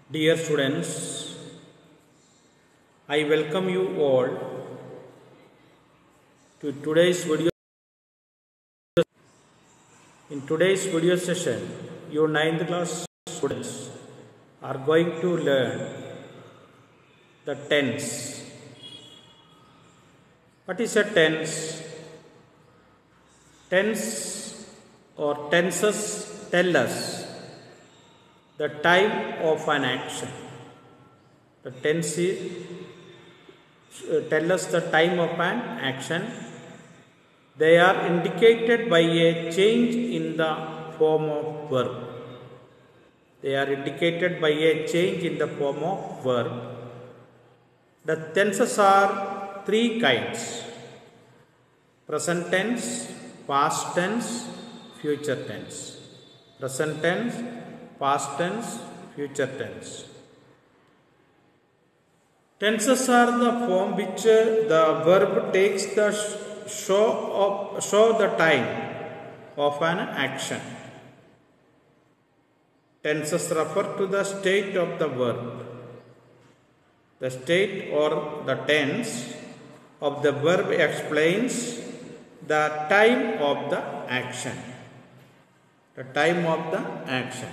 Dear students, I welcome you all to today's video. In today's video session, your 9th class students are going to learn the tense. What is a tense? Tense or tenses tell us the time of an action. The tense tell us the time of an action. They are indicated by a change in the form of verb. They are indicated by a change in the form of verb. The tenses are three kinds: present tense, past tense, future tense. Present tense, past tense, future tense. Tenses are the form which the verb takes the show the time of an action. Tenses refer to the state of the verb. The state or the tense of the verb explains the time of the action. The time of the action.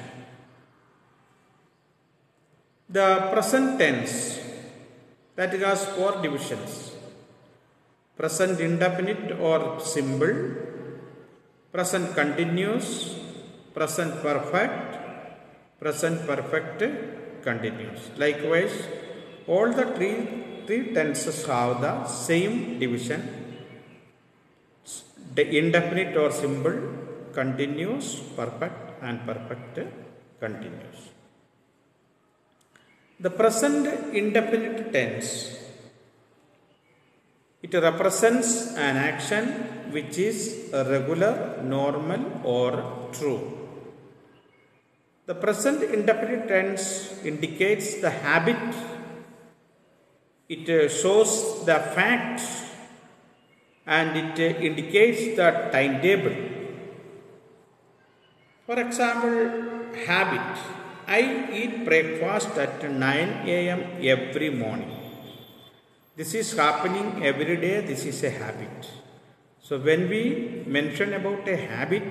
The present tense, that has four divisions: present indefinite or simple, present continuous, present perfect, present perfect continuous. Likewise, all the three tenses have the same division: the indefinite or simple, continuous, perfect, and perfect continuous. The present indefinite tense, it represents an action which is regular, normal, or true. The present indefinite tense indicates the habit. It shows the facts and it indicates the timetable. For example, habit. I eat breakfast at 9 a.m. every morning. This is happening every day. This is a habit. So when we mention about a habit,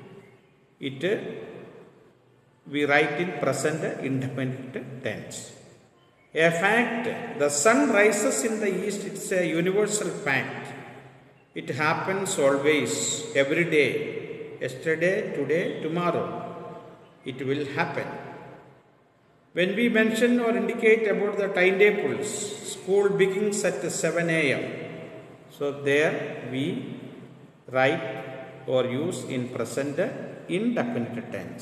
we write in present indefinite tense. A fact, the sun rises in the east, it's a universal fact. It happens always, every day, yesterday, today, tomorrow. It will happen. When we mention or indicate about the timetables, school begins at 7 a.m. So there we write or use in present indefinite tense.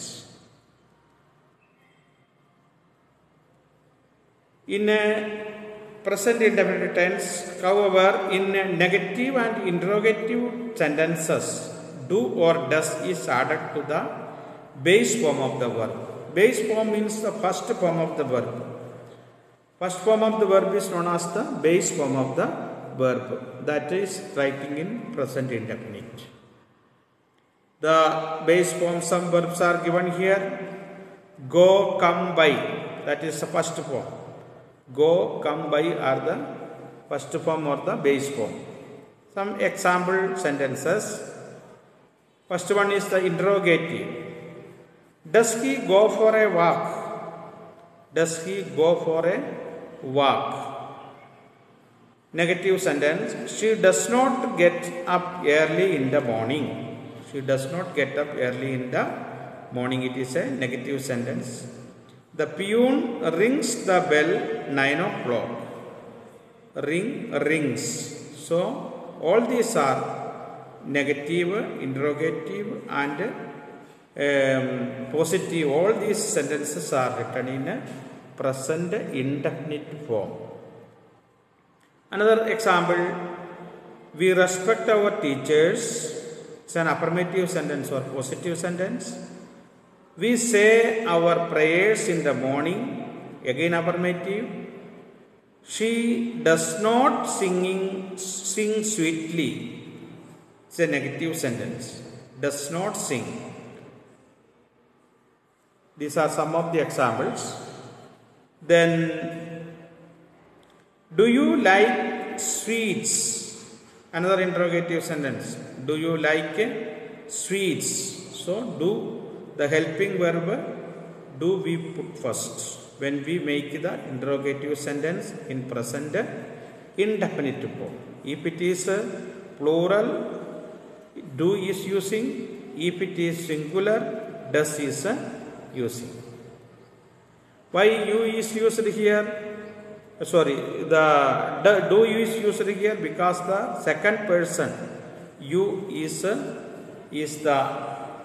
In a present indefinite tense, however, in negative and interrogative sentences, do or does is added to the base form of the verb. Base form means the first form of the verb. First form of the verb is known as the base form of the verb. That is writing in present indefinite. The base form, some verbs are given here. Go, come, by. That is the first form. Go, come, by are the first form or the base form. Some example sentences. First one is the interrogative. Does he go for a walk? Does he go for a walk? Negative sentence. She does not get up early in the morning. She does not get up early in the morning. It is a negative sentence. The peon rings the bell 9 o'clock. Rings. So all these are negative, interrogative, and positive. All these sentences are written in a present indefinite form. Another example, we respect our teachers. It's an affirmative sentence or positive sentence. We say our prayers in the morning. Again affirmative. She does not sing sweetly. It's a negative sentence. Does not sing. These are some of the examples. Then, do you like sweets? Another interrogative sentence. Do you like sweets? So, do, the helping verb, do we put first when we make the interrogative sentence in present indefinite form. If it is plural, do is using. If it is singular, does is using. Why you is used here? Sorry, the do is used here because the second person you is the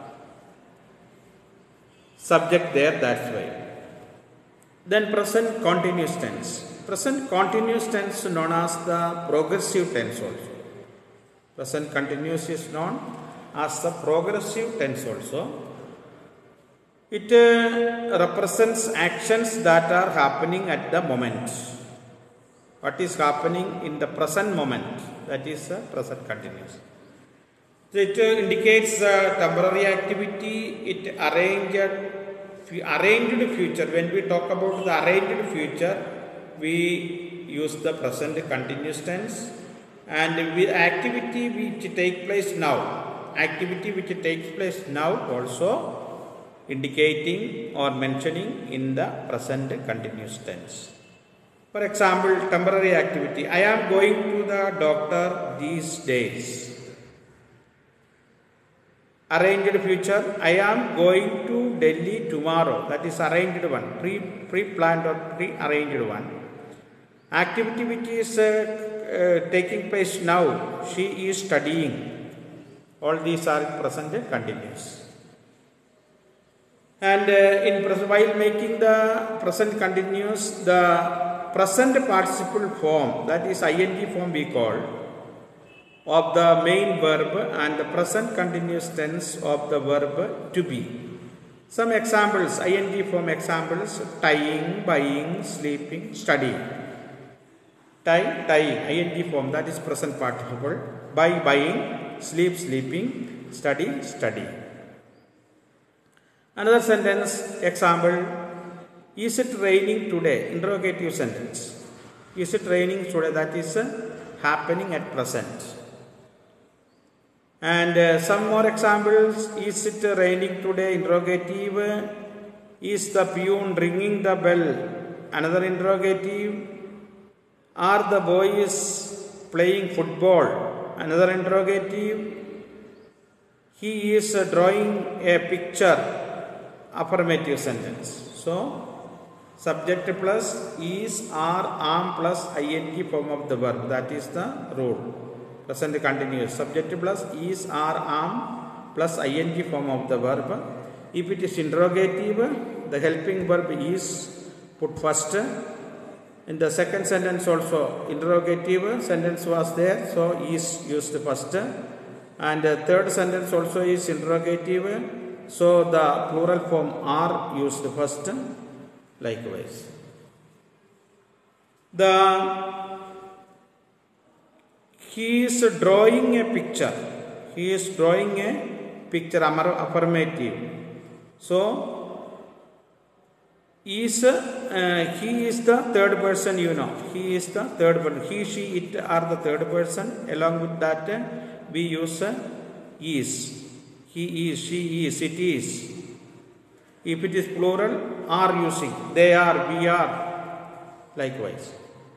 subject there, that's why. Then present continuous tense. Present continuous tense known as the progressive tense also. Present continuous is known as the progressive tense also. It represents actions that are happening at the moment. What is happening in the present moment, that is present continuous. It indicates the temporary activity. It arranged future. When we talk about the arranged future, we use the present continuous tense. And with activity which take place now, activity which takes place now also indicating or mentioning in the present continuous tense. For example, temporary activity. I am going to the doctor these days. Arranged future. I am going to Delhi tomorrow. That is arranged one. Pre-planned or pre-arranged one. Activity which is taking place now. She is studying. All these are present continuous. And while making the present continuous, the present participle form, that is ing form we call, of the main verb and the present continuous tense of the verb to be. Some examples, ing form examples: tying, buying, sleeping, studying. Tying, ing form, that is present participle. Buy, buying, sleep, sleeping, study, studying. Another sentence example: is it raining today? Interrogative sentence. Is it raining today? That is happening at present. And some more examples: is it raining today? Interrogative. Is the peon ringing the bell? Another interrogative. Are the boys playing football? Another interrogative. He is drawing a picture. Affirmative sentence. So, subject plus is, are, am plus ing form of the verb. That is the rule. Present continuous. Subject plus is, are, am plus ing form of the verb. If it is interrogative, the helping verb is put first. In the second sentence also, interrogative sentence was there, so is used first. And the third sentence also is interrogative. So, the plural form are used first, likewise. He is drawing a picture. He is drawing a picture, affirmative. So, he is the third person, you know. He is the third person. He, she, it are the third person. Along with that, we use is. He is, she is, it is. If it is plural, are using. They are, we are. Likewise.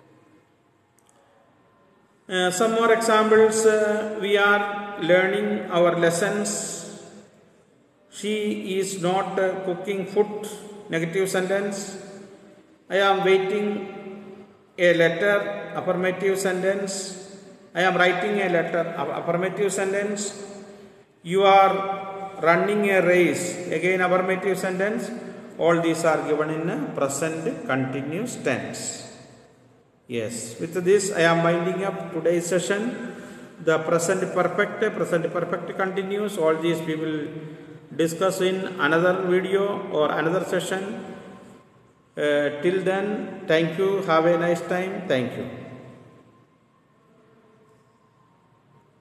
Some more examples. We are learning our lessons. She is not cooking food. Negative sentence. I am waiting a letter. Affirmative sentence. I am writing a letter. Affirmative sentence. You are running a race. Again affirmative sentence. All these are given in present continuous tense. Yes. With this I am winding up today's session. The present perfect continuous. All these we will discuss in another video or another session. Till then, thank you. Have a nice time. Thank you.